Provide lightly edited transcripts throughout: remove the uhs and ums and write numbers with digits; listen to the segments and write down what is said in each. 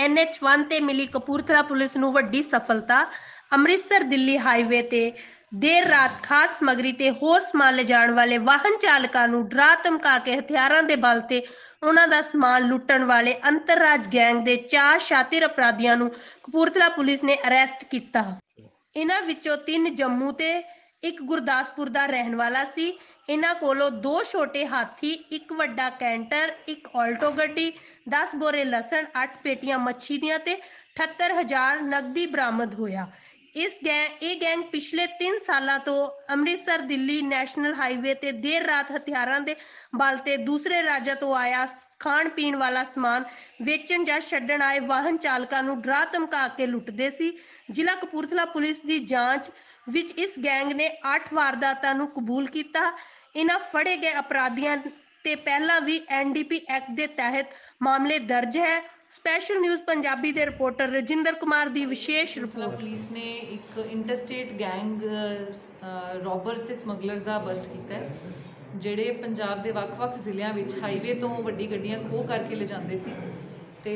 NH1 ਤੇ ਮਿਲੀ Kapurthala police ਨੂੰ ਵੱਡੀ ਸਫਲਤਾ। ਅੰਮ੍ਰਿਤਸਰ ਦਿੱਲੀ ਹਾਈਵੇ ਤੇ ਦੇਰ ਰਾਤ ਖਾਸ ਸਮੱਗਰੀ ਤੇ ਹੋਰ ਸਮਾਨ ਲਿਜਾਣ ਵਾਲੇ ਵਾਹਨ ਚਾਲਕਾਂ ਨੂੰ ਡਰਾ ਧਮਕਾ ਕੇ ਹਥਿਆਰਾਂ ਦੇ ਬਲ ਤੇ ਉਹਨਾਂ ਦਾ ਸਮਾਨ ਲੁੱਟਣ ਵਾਲੇ ਅੰਤਰਰਾਜ ਗੈਂਗ ਦੇ 4 ਸ਼ਾਤਿਰ ਅਪਰਾਧੀਆਂ ਨੂੰ ਕਪੂਰਥਲਾ ਪੁਲਿਸ ਨੇ ਅਰੈਸਟ ਕੀਤਾ। ਇਹਨਾਂ ਵਿੱਚੋਂ 3 ਜੰਮੂ ਤੇ 1 ਗੁਰਦਾਸਪੁਰ ਦਾ ਰਹਿਣ ਵਾਲਾ ਸੀ। ਇਹਨਾਂ ਕੋਲੋਂ 2 ਛੋਟੇ ਹਾਥੀ, 1 ਵੱਡਾ ਕੈਂਟਰ, 1 ਆਲਟੋ ਗੱਡੀ, 10 ਬੋਰੇ ਲਸਣ, 8 ਪੇਟੀਆਂ ਮੱਛੀ ਦੀਆਂ ਤੇ 78,000 ਨਕਦੀ ਬਰਾਮਦ ਹੋਇਆ। ਇਹ ਗੈਂਗ ਪਿਛਲੇ 3 ਸਾਲਾਂ ਤੋਂ ਅੰਮ੍ਰਿਤਸਰ ਦਿੱਲੀ ਨੈਸ਼ਨਲ ਹਾਈਵੇ ਤੇ ਦੇਰ ਰਾਤ ਹਥਿਆਰਾਂ ਦੇ ਬਲ ਤੇ ਦੂਸਰੇ ਰਾਜਾਂ ਤੋਂ ਆਇਆ ਖਾਣ ਪੀਣ ਵਾਲਾ ਸਮਾਨ ਵੇਚਣ ਜਾਂ ਛੱਡਣ ਆਏ ਵਾਹਨ ਚਾਲਕਾਂ ਨੂੰ ਡਰਾ ਧਮਕਾ ਕੇ ਲੁੱਟਦੇ ਸੀ। ਜ਼ਿਲ੍ਹਾ ਕਪੂਰਥਲਾ ਪੁਲਿਸ ਦੀ ਜਾਂਚ ਵਿੱਚ ਇਸ ਗੈਂਗ ਨੇ 8 ਵਾਰਦਾਤਾਂ ਨੂੰ ਕਬੂਲ ਕੀਤਾ। ਇਹਨਾਂ ਫੜੇ ਗਏ ਅਪਰਾਧੀਆਂ ਤੇ ਪਹਿਲਾਂ ਵੀ NDP ਐਕਟ ਦੇ ਤਹਿਤ ਮਾਮਲੇ ਦਰਜ ਹੈ। ਸਪੈਸ਼ਲ ਨਿਊਜ਼ ਪੰਜਾਬੀ ਦੇ ਰਿਪੋਰਟਰ ਰਜਿੰਦਰ ਕੁਮਾਰ ਦੀ ਵਿਸ਼ੇਸ਼ ਰਿਪੋਰਟ। ਪੁਲਿਸ ਨੇ ਇੱਕ ਇੰਟਰਸਟੇਟ ਗੈਂਗ ਰੋਬਰਸ ਤੇ ਸਮਗਲਰਸ ਦਾ ਬਸਟ ਕੀਤਾ ਹੈ, ਜਿਹੜੇ ਪੰਜਾਬ ਦੇ ਵੱਖ-ਵੱਖ ਜ਼ਿਲ੍ਹਿਆਂ ਵਿੱਚ ਹਾਈਵੇ ਤੋਂ ਵੱਡੀ ਗੱਡੀਆਂ ਖੋਹ ਕਰਕੇ ਲਿਜਾਂਦੇ ਸੀ ਤੇ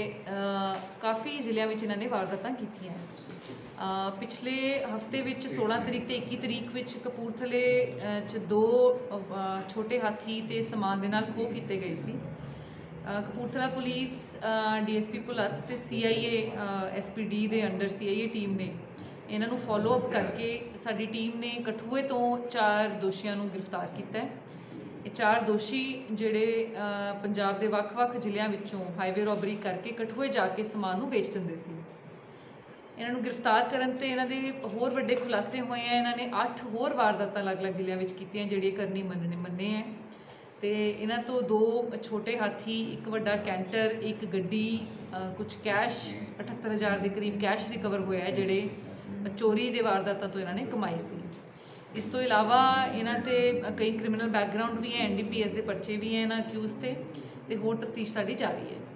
ਕਾਫੀ ਜ਼ਿਲ੍ਹਿਆਂ ਵਿੱਚ ਇਹਨਾਂ ਨੇ ਵਾਰਦਾਤਾਂ ਕੀਤੀਆਂ। ਪਿਛਲੇ ਹਫਤੇ ਵਿੱਚ 16 ਤਰੀਕ ਤੇ 21 ਤਰੀਕ ਵਿੱਚ ਕਪੂਰਥਲੇ 'ਚ 2 ਛੋਟੇ ਹਾਥੀ ਤੇ ਸਮਾਨ ਦੇ ਨਾਲ ਖੋਹ ਕੀਤੇ ਗਏ ਸੀ। ਕਪੂਰਥਲਾ ਪੁਲਿਸ DSP ਭੁਲੱਥ ਤੇ CIA SPD ਦੇ ਅੰਡਰ CIA ਟੀਮ ਨੇ ਇਹਨਾਂ ਨੂੰ ਫੋਲੋ ਅਪ ਕਰਕੇ ਸਾਡੀ ਟੀਮ ਨੇ ਕਠੂਏ ਤੋਂ 4 ਦੋਸ਼ੀਆਂ ਨੂੰ ਗ੍ਰਿਫਤਾਰ ਕੀਤਾ ਹੈ। ਇਹ 4 ਦੋਸ਼ੀ ਜਿਹੜੇ ਪੰਜਾਬ ਦੇ ਵੱਖ-ਵੱਖ ਜ਼ਿਲ੍ਹਿਆਂ ਵਿੱਚੋਂ ਹਾਈਵੇ ਰੋਬਰੀ ਕਰਕੇ ਕਠੂਏ ਜਾ ਕੇ ਸਮਾਨ ਨੂੰ ਵੇਚ ਦਿੰਦੇ ਸੀ। ਇਹਨਾਂ ਨੂੰ ਗ੍ਰਿਫਤਾਰ ਕਰਨ ਤੇ ਇਹਨਾਂ ਦੇ ਹੋਰ ਵੱਡੇ ਖੁਲਾਸੇ ਹੋਏ ਆ। ਇਹਨਾਂ ਨੇ 8 ਹੋਰ ਵਾਰਦਾਤਾਂ ਅਲੱਗ-ਅਲੱਗ ਜ਼ਿਲ੍ਹਿਆਂ ਵਿੱਚ ਕੀਤੀਆਂ ਜਿਹੜੇ ਕਰਨੀ ਮੰਨੇ ਹੈ ਤੇ ਇਹਨਾਂ ਤੋਂ 2 ਛੋਟੇ ਹਾਥੀ, 1 ਵੱਡਾ ਕੈਂਟਰ, 1 ਗੱਡੀ, ਕੁਝ ਕੈਸ਼ 78,000 ਦੇ ਕਰੀਬ ਕੈਸ਼ ਰਿਕਵਰ ਹੋਇਆ ਜਿਹੜੇ ਚੋਰੀ ਦੇ ਵਾਰਦਾਤਾਂ ਤੋਂ ਇਹਨਾਂ ਨੇ ਕਮਾਈ ਸੀ। ਇਸ ਤੋਂ ਇਲਾਵਾ ਇਹਨਾਂ ਤੇ ਕਈ ਕ੍ਰਿਮੀਨਲ ਬੈਕਗਰਾਉਂਡ ਵੀ ਹੈ, NDPS ਦੇ ਪਰਚੇ ਵੀ ਹੈ ਇਹਨਾਂ ਅਕਿਊਜ਼ ਤੇ ਹੋਰ ਤਫਤੀਸ਼ ਸਾਡੀ ਜਾਰੀ ਹੈ।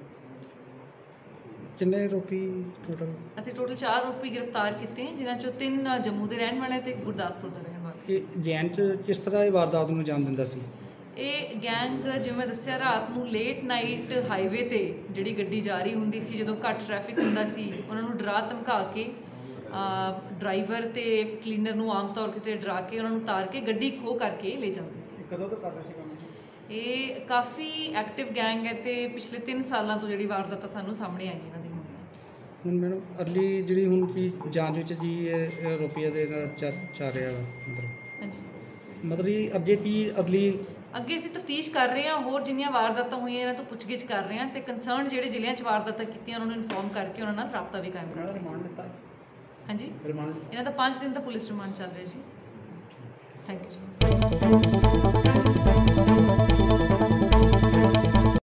ਕਿੰਨੇ ਆਰੋਪੀ ਟੋਟਲ? ਅਸੀਂ ਟੋਟਲ 4 ਆਰੋਪੀ ਗ੍ਰਿਫਤਾਰ ਕੀਤੇ हैं, जिन्हां चों 3 जम्मू के रहने वाले ते गुरदासपुर का रहने वाला। ਇਹ ਗੈਂਗ 'ਚ ਕਿਸ ਤਰ੍ਹਾਂ ਇਹ ਵਾਰਦਾਤ ਨੂੰ ਅੰਜਾਮ ਦਿੰਦਾ ਸੀ? ਇਹ ਗੈਂਗ ਜਿਵੇਂ ਦੱਸਿਆ ਰਾਤ ਨੂੰ ਲੇਟ ਨਾਈਟ ਹਾਈਵੇ ਤੇ ਜਿਹੜੀ ਗੱਡੀ ਜਾ ਰਹੀ ਹੁੰਦੀ ਸੀ, ਜਦੋਂ ਘੱਟ ਟ੍ਰੈਫਿਕ ਹੁੰਦਾ ਸੀ, ਉਹਨਾਂ ਨੂੰ ਡਰਾ ਧਮਕਾ ਕੇ ਡਰਾਈਵਰ ਤੇ ਕਲੀਨਰ ਨੂੰ ਆਮ ਤੌਰ ਤੇ ਡਰਾ ਕੇ ਉਹਨਾਂ ਨੂੰ ਉਤਾਰ ਕੇ ਗੱਡੀ ਖੋਹ ਕਰਕੇ ਲੈ ਜਾਂਦੇ ਸੀ। ਕਦੋਂ ਤੋਂ ਕਰਦੇ ਸੀ ਕੰਮ? ਇਹ ਕਾਫੀ ਐਕਟਿਵ ਗੈਂਗ ਹੈ ਤੇ ਪਿਛਲੇ 3 ਸਾਲਾਂ ਤੋਂ ਜਿਹੜੀ ਵਾਰਦਾਤਾਂ ਸਾਨੂੰ ਸਾਹਮਣੇ ਆਈਆਂ ਇਹਨਾਂ ਦੀ। ਹੁਣ ਮੈਡਮ ਅਰਲੀ ਜਿਹੜੀ ਹੁਣ ਕੀ ਜਾਂਚ ਵਿੱਚ ਜੀ ਇਹ ਰੁਪਈਆ ਦੇ ਚੱਲ ਰਿਹਾ ਮਤਲਬ? ਹਾਂਜੀ, ਮਤਲਬ ਇਹ ਅੱਗੇ ਕੀ ਅੱਗੇ ਅਸੀਂ ਤਫਤੀਸ਼ ਕਰ ਰਹੇ ਹਾਂ। ਹੋਰ ਜਿੰਨੀਆਂ ਵਾਰਦਾਤਾਂ ਹੋਈਆਂ ਇਹਨਾਂ ਤੋਂ ਪੁੱਛਗਿੱਛ ਕਰ ਰਹੇ ਹਾਂ ਤੇ ਕੰਸਰਨ ਜਿਹੜੇ ਜ਼ਿਲ੍ਹਿਆਂ 'ਚ ਵਾਰਦਾਤਾਂ ਕੀਤੀਆਂ ਉਹਨਾਂ ਨੂੰ ਇਨਫੋਰਮ ਕਰਕੇ ਉਹਨਾਂ ਨਾਲ ਰਾਬਤਾ ਵੀ ਕਾਇਮ ਕਰ ਰਹੇ ਹਾਂ। ਹਾਂਜੀ, ਇਹਨਾਂ ਦਾ 5 ਦਿਨ ਦਾ ਪੁਲਿਸ ਰਿਮਾਂਡ ਚੱਲ ਰਿਹਾ ਜੀ। ਥੈਂਕ ਯੂ ਜੀ।